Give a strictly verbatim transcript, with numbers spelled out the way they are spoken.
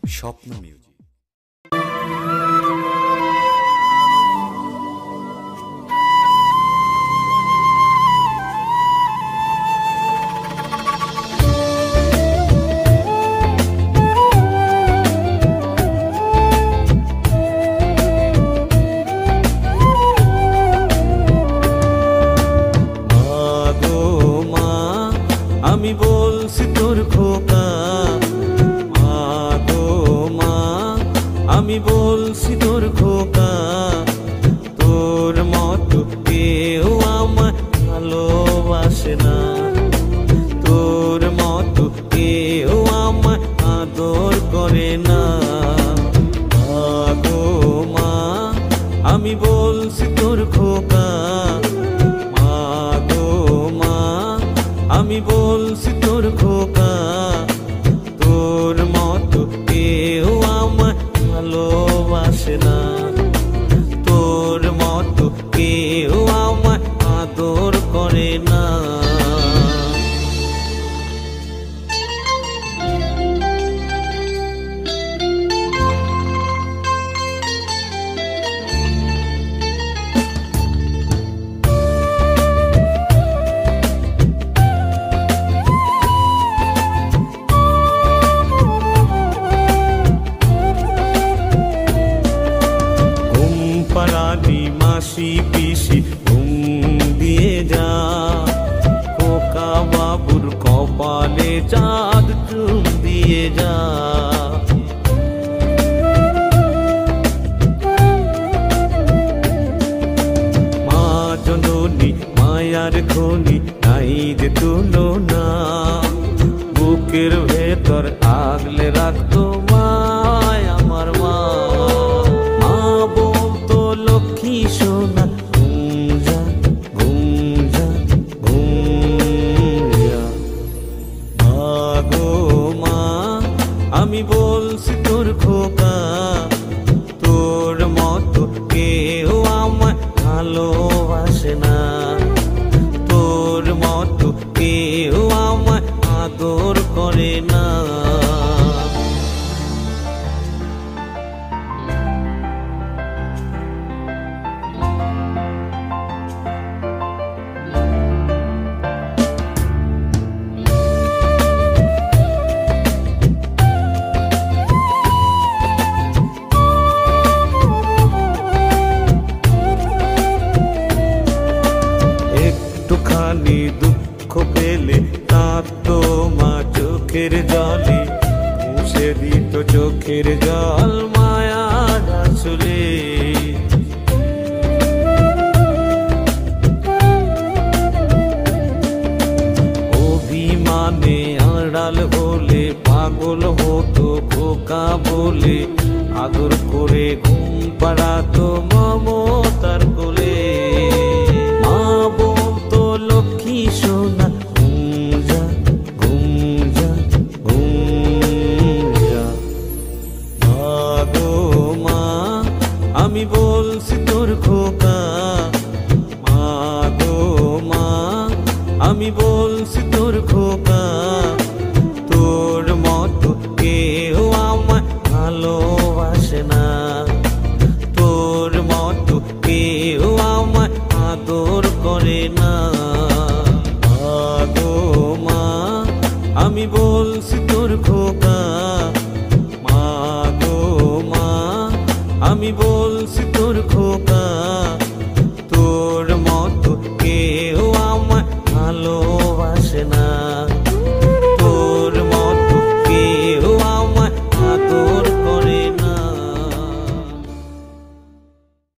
স্বপ্ন মিউজিক। আমি বলছি তোর খোকা, মা গো মা, আমি বলছি তোর খোকা, তোর মতো কেউ আমায় ভালোবাসে না, তোর মতো কেউ আমায় আদর করে না। মা গো মা, আমি বলছি তোর খোকা, মা গো মা, আমি বলছি তোর খোকা, তোর মতো কেউ আমায় ভালোবাসে না, তোর মতো কেউ আমায় আদর করে না। পারানি মাসি পিসি ঘুম দিয়ে যা, খোকা বাবুর কপালে চাঁদ চুম দিয়ে যা। মা জননী মায়ার খনি নাই যে তুলনা, বুকের ভেতর আগলে রাখতো মায় আমার মা। লক্ষ্মী সোনা ঘুম যা, ঘুম যা, ঘুম যা। মা গো মা, আমি বলছি তোর খোকা, তোর মতো কেউ আমায় ভালোবাসে না, তোর মতো কেউ আমায় আদর করে না। একটুখানি দুঃখ পেলে কাঁদতো মা চোখের জলে, মুছে দিত চোখের জল মায়ার আঁচলে। অভিমানে আড়াল হলে পাগল হতো খোকা বলে, আদর করে ঘুম পাড়াতো মমতার কোলে। মা বলতো লক্ষ্মী সোনা ঘুম যা, ঘুম যা, ঘুম যা। মা গো মা, আমি বলছি তোর খোকা, মা গো মা, আমি বলছি তোর খোকা, তোর মতো কেউ আমায় ভালোবাসে না, তোর মতো কেউ আমায় আদর করে না। মা গো মা, আমি বলছি তোর খোকা, মা গো মা, আমি বলছি তোর খোকা।